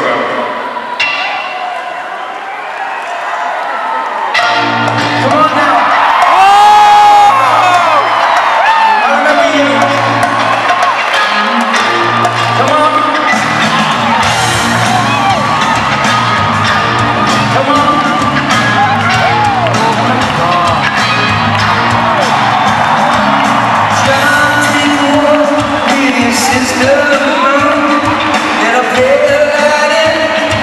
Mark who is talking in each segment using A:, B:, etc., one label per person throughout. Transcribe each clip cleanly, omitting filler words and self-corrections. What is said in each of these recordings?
A: program. Come on now. I remember you. Come on. Come on. Sister, and I feel like it.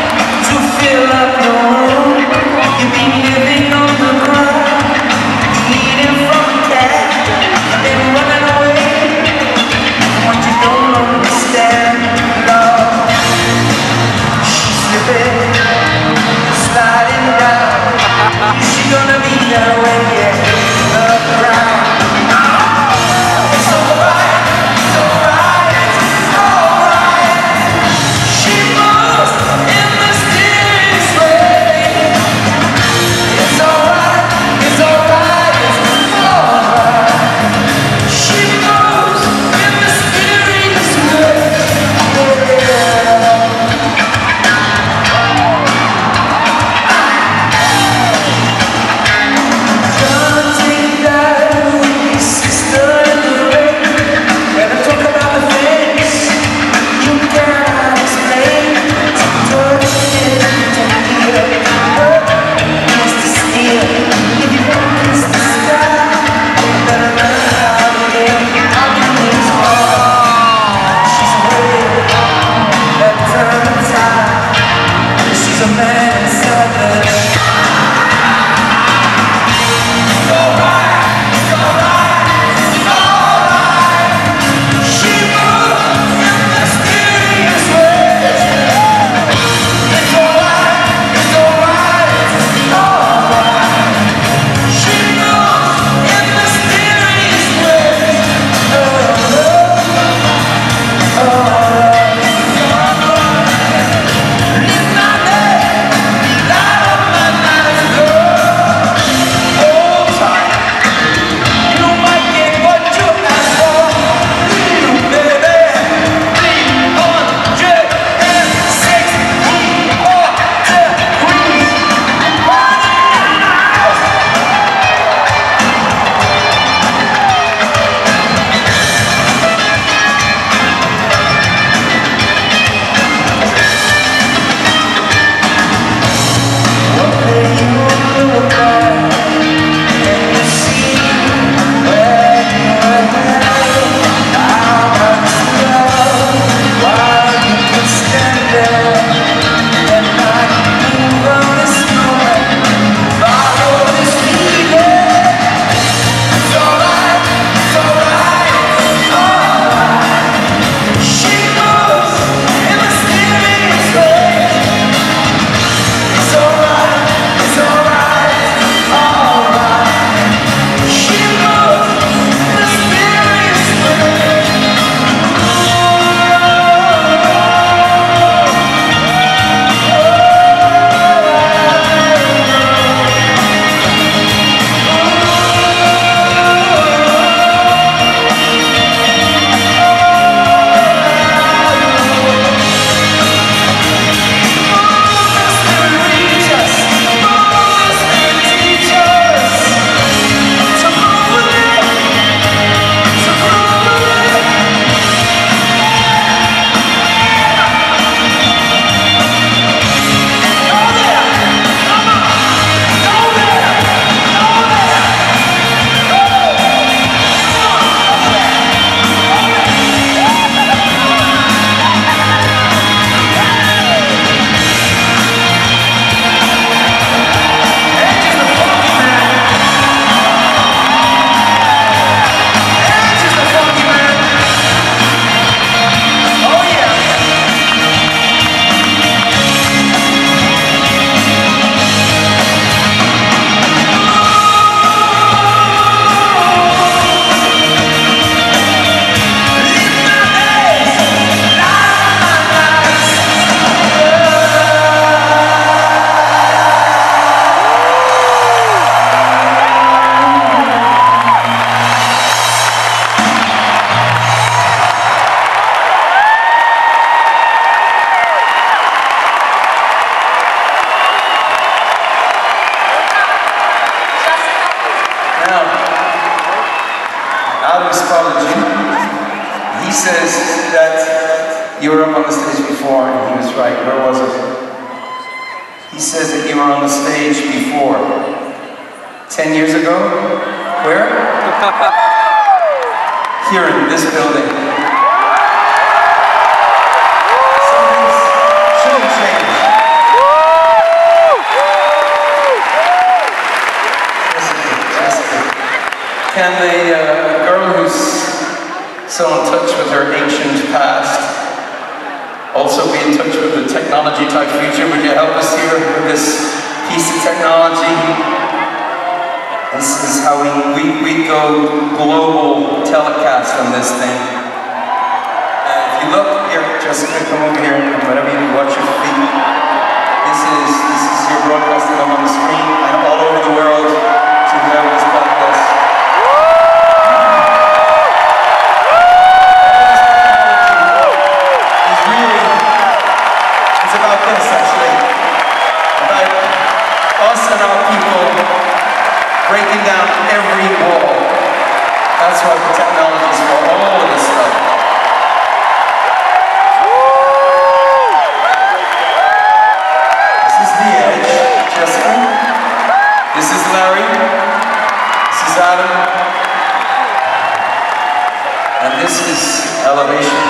A: psychology. He says that you were up on the stage before, and he was right. Where was it? He says that you were on the stage before. 10 years ago? Where? Here in this building. Some things shouldn't change. Can the girl who's so in touch with her ancient past also be in touch with the technology type future? Would you help us here with this piece of technology? This is how we go global telecast on this thing. If you look here, Jessica, come over here, and whatever you do, watch your feet. This is your broadcasting up on the screen and all over the world to whoever's got this. It's about this, actually. About us and our people breaking down every wall. That's what the technology is for, all of this stuff. This is the edge, Jessica. This is Larry. This is Adam. And this is elevation.